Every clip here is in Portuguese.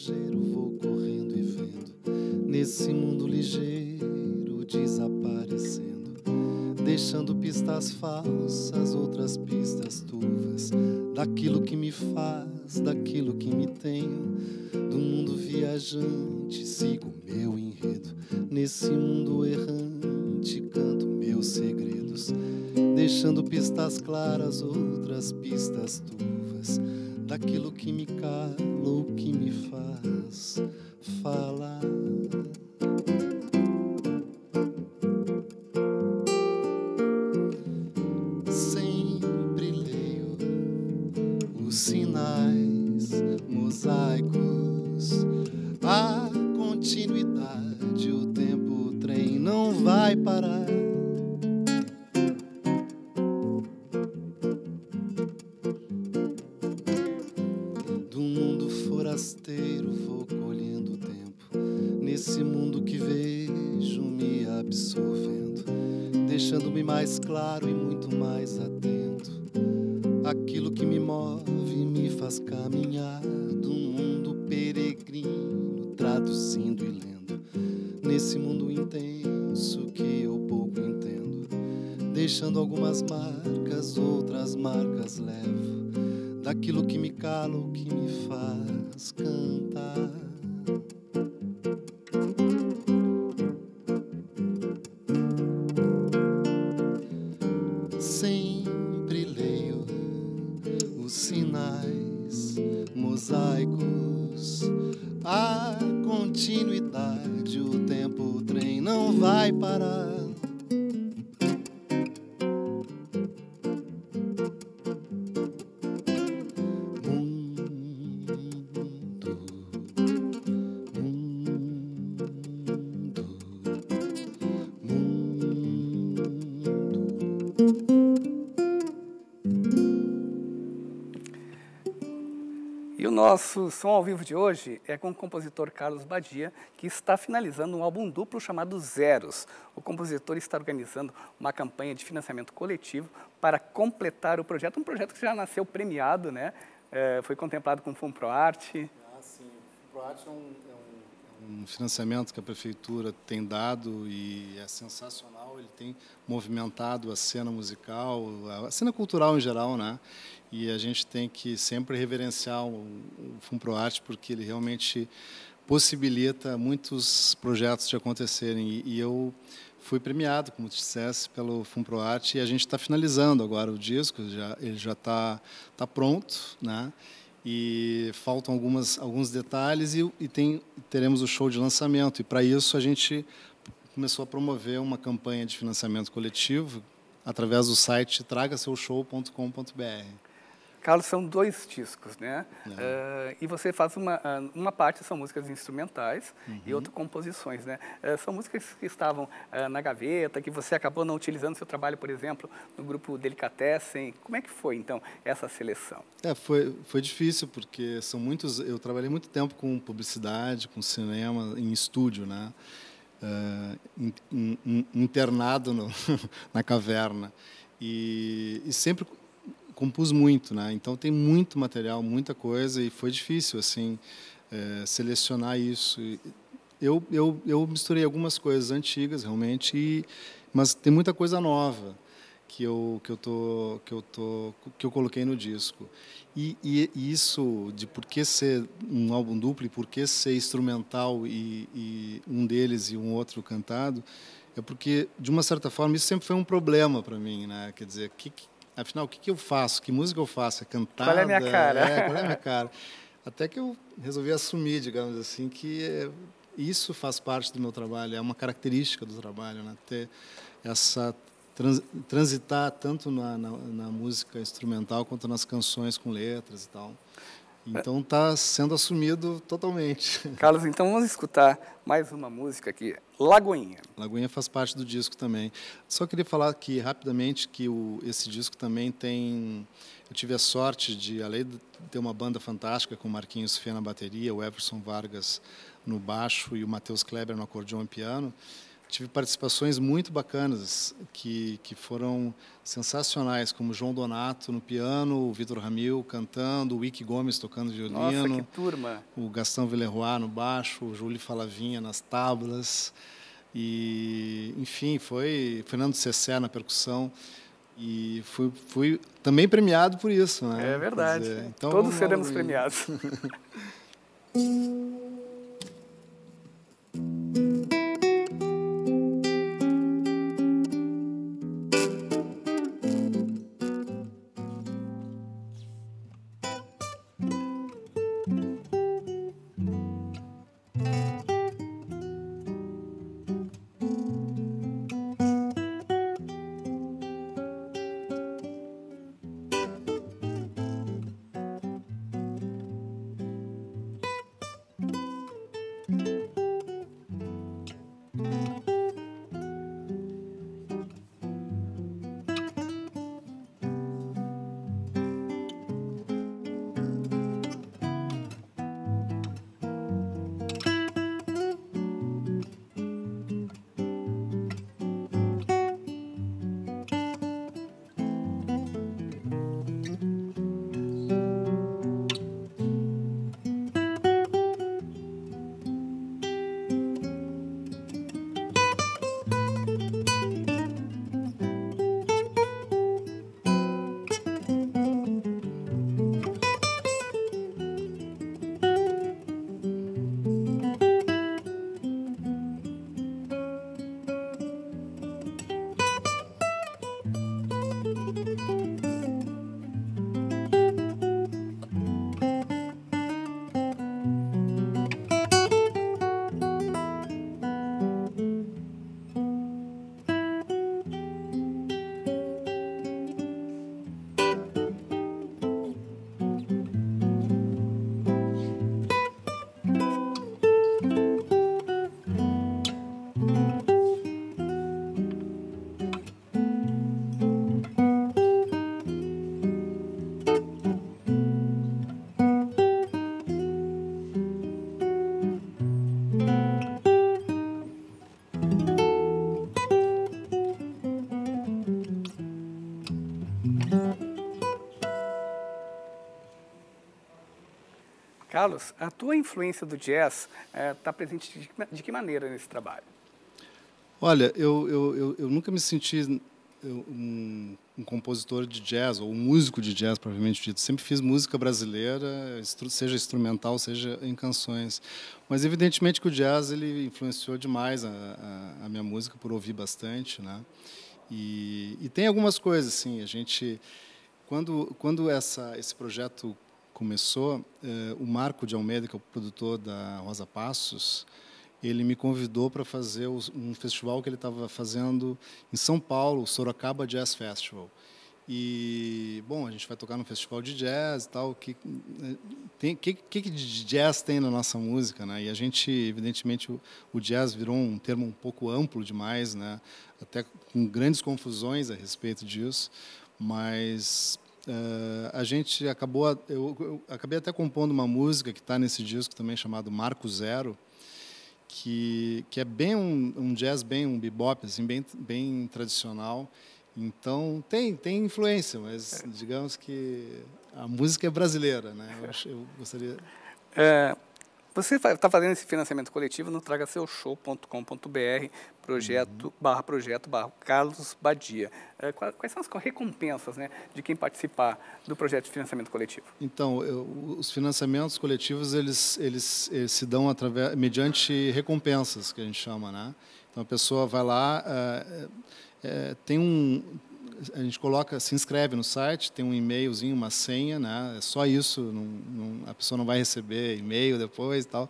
passageiro, vou correndo e vendo nesse mundo ligeiro desaparecendo, deixando pistas falsas, outras pistas turvas, daquilo que me faz, daquilo que me tenho, do mundo viajante, sigo meu enredo, nesse mundo errante, canto meus segredos, deixando pistas claras, outras pistas turvas, daquilo que me cala ou que me faz falar. Sempre leio os sinais mosaicos, a continuidade, o tempo, o trem não vai parar. Do mundo forasteiro vou colhendo o tempo, nesse mundo que vejo me absorvendo, deixando-me mais claro e muito mais atento, aquilo que me move e me faz caminhar, do mundo peregrino, traduzindo e lendo, nesse mundo intenso que eu pouco entendo, deixando algumas marcas, outras marcas levo, daquilo que me cala ou que me faz cantar. Sempre leio os sinais mosaicos, a continuidade, o tempo, o trem não vai parar. E o nosso som ao vivo de hoje é com o compositor Carlos Badia, que está finalizando um álbum duplo chamado Zeros. O compositor está organizando uma campanha de financiamento coletivo para completar o projeto, um projeto que já nasceu premiado, né? Foi contemplado com o FUNPROARTE. Sim, o FUNPROARTE é um financiamento que a prefeitura tem dado e é sensacional. Ele tem movimentado a cena musical, a cena cultural em geral, né? E a gente tem que sempre reverenciar o FUNPROARTE, porque ele realmente possibilita muitos projetos de acontecerem. E eu fui premiado, como tu dissesse, pelo FUNPROARTE, e a gente está finalizando agora o disco, ele já está pronto, né? E faltam alguns detalhes e teremos o show de lançamento. E, para isso, a gente começou a promover uma campanha de financiamento coletivo através do site tragasseushow.com.br. Carlos, são 2 discos, né? E você faz uma parte são músicas instrumentais e outra composições, né? São músicas que estavam na gaveta, que você acabou não utilizando no seu trabalho, por exemplo, no grupo Delicatessen. Como é que foi, então, essa seleção? Foi difícil, porque são muitos. Eu trabalhei muito tempo com publicidade, com cinema, em estúdio, né? Internado na caverna. E sempre compus muito, né? Então tem muito material, muita coisa, e foi difícil assim selecionar isso. Eu misturei algumas coisas antigas realmente, mas tem muita coisa nova que eu coloquei no disco. E isso de por que ser um álbum duplo e por que ser instrumental e um deles e um outro cantado, é porque, de uma certa forma, isso sempre foi um problema para mim, né? Quer dizer, afinal, o que eu faço? Que música eu faço? É cantada? Qual é a minha cara? Qual é a minha cara? Até que eu resolvi assumir, digamos assim, que isso faz parte do meu trabalho, é uma característica do trabalho, né? Ter essa transitar tanto na música instrumental quanto nas canções com letras e tal. Então está sendo assumido totalmente. Carlos, então vamos escutar mais uma música aqui, Lagoinha. Lagoinha faz parte do disco também. Só queria falar aqui rapidamente que esse disco também tem... Eu tive a sorte de, além de ter uma banda fantástica com o Marquinhos Fê na bateria, o Everson Vargas no baixo e o Matheus Kleber no acordeão e piano, tive participações muito bacanas que foram sensacionais, como João Donato no piano, o Vitor Ramil cantando, o Ike Gomes tocando violino. Nossa, que turma! O Gastão Villeroy no baixo, o Júlio Falavinha nas tablas. E, enfim, foi Fernando Cessé na percussão. E fui também premiado por isso, né? É verdade. Dizer, então, todos seremos premiados. Carlos, a tua influência do jazz está presente de que maneira nesse trabalho? Olha, eu nunca me senti um compositor de jazz, ou um músico de jazz, propriamente dito. Sempre fiz música brasileira, seja instrumental, seja em canções. Mas, evidentemente, que o jazz ele influenciou demais a minha música, por ouvir bastante, né? E tem algumas coisas, assim, a gente... Quando esse projeto começou, o Marco de Almeida, que é o produtor da Rosa Passos, ele me convidou para fazer um festival que ele estava fazendo em São Paulo, o Sorocaba Jazz Festival. E, bom, a gente vai tocar no festival de jazz e tal. O que de jazz tem na nossa música, né? E a gente, evidentemente, o jazz virou um termo um pouco amplo demais, né? Até com grandes confusões a respeito disso. Mas a gente acabou... Eu acabei até compondo uma música que está nesse disco também, chamado Marco Zero, que é bem um jazz, bem um bebop, assim, bem tradicional. Então, tem influência, mas digamos que a música é brasileira, né? Eu gostaria... Você está fazendo esse financiamento coletivo no tragaseusshow.com.br, projeto Carlos Badia. Quais são as recompensas, né, de quem participar do projeto de financiamento coletivo? Então, os financiamentos coletivos eles se dão mediante recompensas, que a gente chama, né? Então, a pessoa vai lá, a gente se inscreve no site, tem um e-mailzinho, uma senha, né? É só isso, a pessoa não vai receber e-mail depois e tal.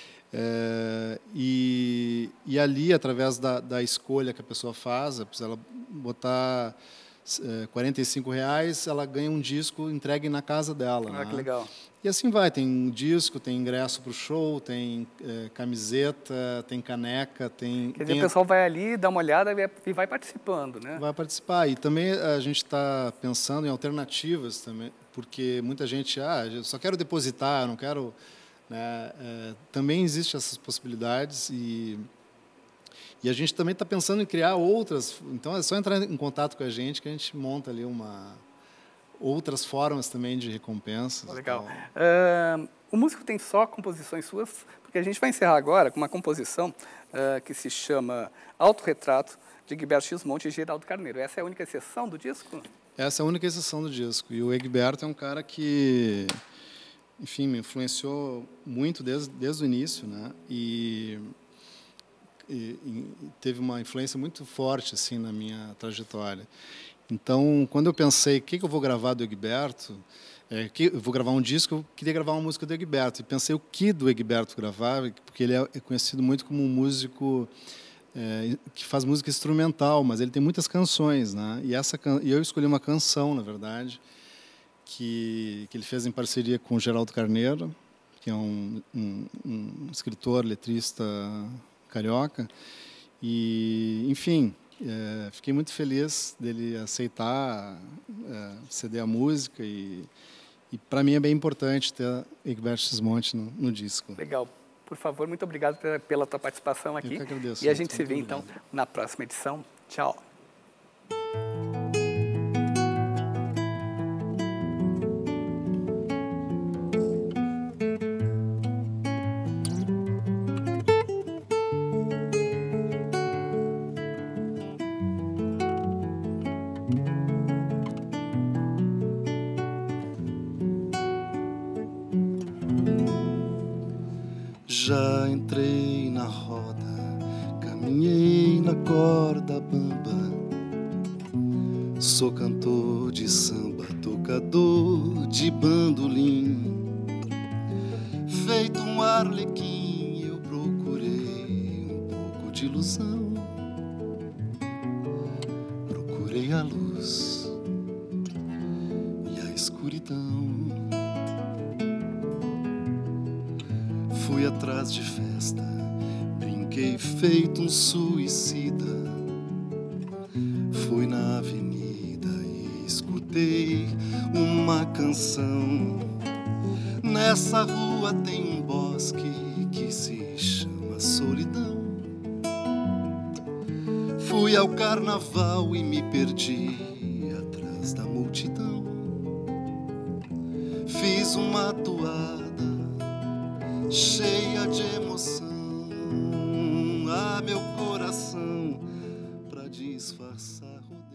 E ali, através da escolha que a pessoa faz, se ela botar R$45, ela ganha um disco entregue na casa dela. Ah, né? que legal. E assim vai, tem um disco, tem ingresso para o show, tem camiseta, tem caneca, tem... Quer dizer, o pessoal vai ali, dá uma olhada e vai participando, né? Vai participar. E também a gente está pensando em alternativas também, porque muita gente, eu só quero depositar, não quero... Né? Também existem essas possibilidades E a gente também está pensando em criar outras. Então, é só entrar em contato com a gente que a gente monta ali outras formas também de recompensas. Legal. O músico tem só composições suas? Porque a gente vai encerrar agora com uma composição que se chama Autorretrato, de Egberto Gismonti e Geraldo Carneiro. Essa é a única exceção do disco? Essa é a única exceção do disco. E o Egberto é um cara que, enfim, me influenciou muito desde o início, né? E teve uma influência muito forte assim na minha trajetória. Então, quando eu pensei o que eu vou gravar do Egberto, eu vou gravar um disco, eu queria gravar uma música do Egberto. E pensei o que do Egberto gravar, porque ele é conhecido muito como um músico que faz música instrumental, mas ele tem muitas canções, né? E eu escolhi uma canção, na verdade, que ele fez em parceria com o Geraldo Carneiro, que é um escritor, letrista carioca. E, enfim, fiquei muito feliz dele aceitar ceder a música e para mim é bem importante ter Egberto Gismonti no disco. Legal. Por favor, muito obrigado pela tua participação aqui. Eu que agradeço. E a gente se vê, então, na próxima edição. Tchau. Já entrei na roda, caminhei na corda bamba. Sou cantor de samba, tocador de bandolim. Feito um arlequim, eu procurei um pouco de ilusão. Procurei a luz e a escuridão. Fui atrás de festa, brinquei feito um suicida. Fui na avenida e escutei uma canção. Nessa rua tem um bosque que se chama solidão. Fui ao carnaval e me perdi atrás da multidão. Fiz uma toada cheia de emoção a meu coração pra disfarçar o